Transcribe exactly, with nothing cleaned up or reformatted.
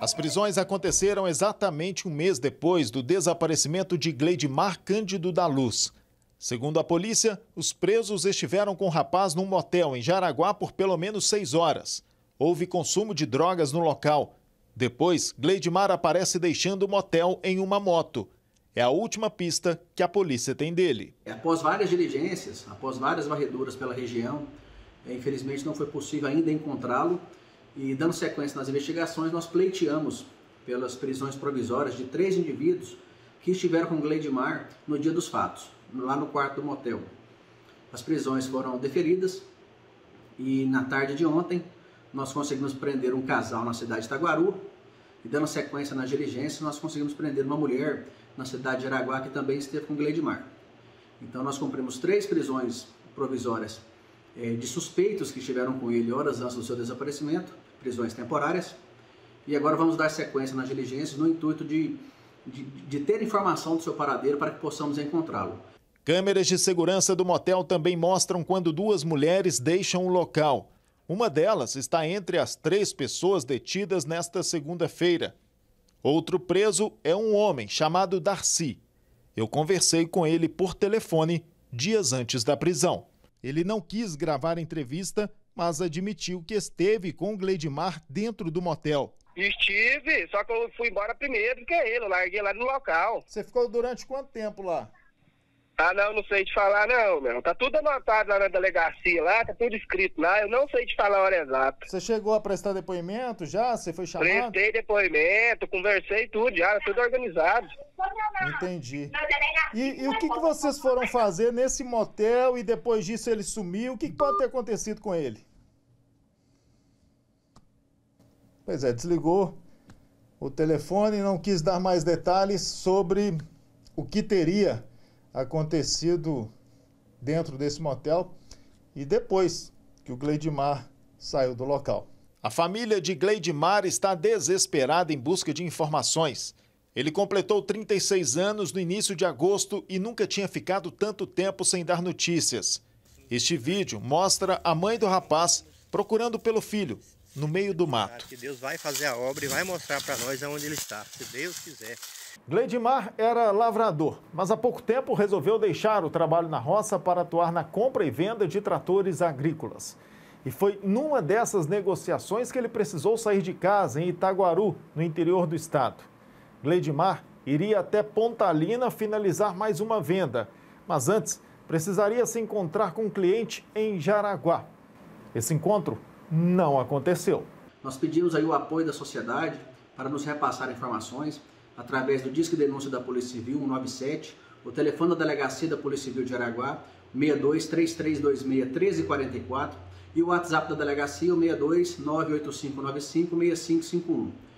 As prisões aconteceram exatamente um mês depois do desaparecimento de Gleidmar Cândido da Luz. Segundo a polícia, os presos estiveram com o rapaz num motel em Jaraguá por pelo menos seis horas. Houve consumo de drogas no local. Depois, Gleidmar aparece deixando o motel em uma moto. É a última pista que a polícia tem dele. Após várias diligências, após várias varreduras pela região, infelizmente não foi possível ainda encontrá-lo. E dando sequência nas investigações, nós pleiteamos pelas prisões provisórias de três indivíduos que estiveram com Gleidmar no dia dos fatos, lá no quarto do motel. As prisões foram deferidas e na tarde de ontem nós conseguimos prender um casal na cidade de Itaguaru e dando sequência nas diligências nós conseguimos prender uma mulher na cidade de Jaraguá que também esteve com Gleidmar. Então nós cumprimos três prisões provisórias de suspeitos que estiveram com ele horas antes do seu desaparecimento, prisões temporárias, e agora vamos dar sequência nas diligências no intuito de, de, de ter informação do seu paradeiro para que possamos encontrá-lo. Câmeras de segurança do motel também mostram quando duas mulheres deixam o local. Uma delas está entre as três pessoas detidas nesta segunda-feira. Outro preso é um homem chamado Darcy. Eu conversei com ele por telefone dias antes da prisão. Ele não quis gravar a entrevista, mas admitiu que esteve com o Gleidmar dentro do motel. Estive, só que eu fui embora primeiro do que ele, eu larguei lá no local. Você ficou durante quanto tempo lá? Ah, não, não sei te falar não, meu. Tá tudo anotado lá na delegacia, lá, tá tudo escrito lá, eu não sei te falar a hora exata. Você chegou a prestar depoimento já? Você foi chamado? Prestei depoimento, conversei tudo já, tudo organizado. Entendi. E, e o que, que vocês foram fazer nesse motel e depois disso ele sumiu? O que, que pode ter acontecido com ele? Pois é, desligou o telefone e não quis dar mais detalhes sobre o que teria acontecido dentro desse motel e depois que o Gleidmar saiu do local. A família de Gleidmar está desesperada em busca de informações. Ele completou trinta e seis anos no início de agosto e nunca tinha ficado tanto tempo sem dar notícias. Este vídeo mostra a mãe do rapaz procurando pelo filho, no meio do mato. Que Deus vai fazer a obra e vai mostrar para nós onde ele está, se Deus quiser. Gleidmar era lavrador, mas há pouco tempo resolveu deixar o trabalho na roça para atuar na compra e venda de tratores agrícolas. E foi numa dessas negociações que ele precisou sair de casa em Itaguaru, no interior do estado. Gleidmar iria até Pontalina finalizar mais uma venda, mas antes precisaria se encontrar com um cliente em Jaraguá. Esse encontro não aconteceu. Nós pedimos aí o apoio da sociedade para nos repassar informações através do Disque Denúncia da Polícia Civil um nove sete, o telefone da Delegacia da Polícia Civil de Jaraguá, seis dois, três três dois seis, um três quatro quatro, e o WhatsApp da Delegacia, o seis dois, nove oito cinco nove cinco, seis cinco cinco um.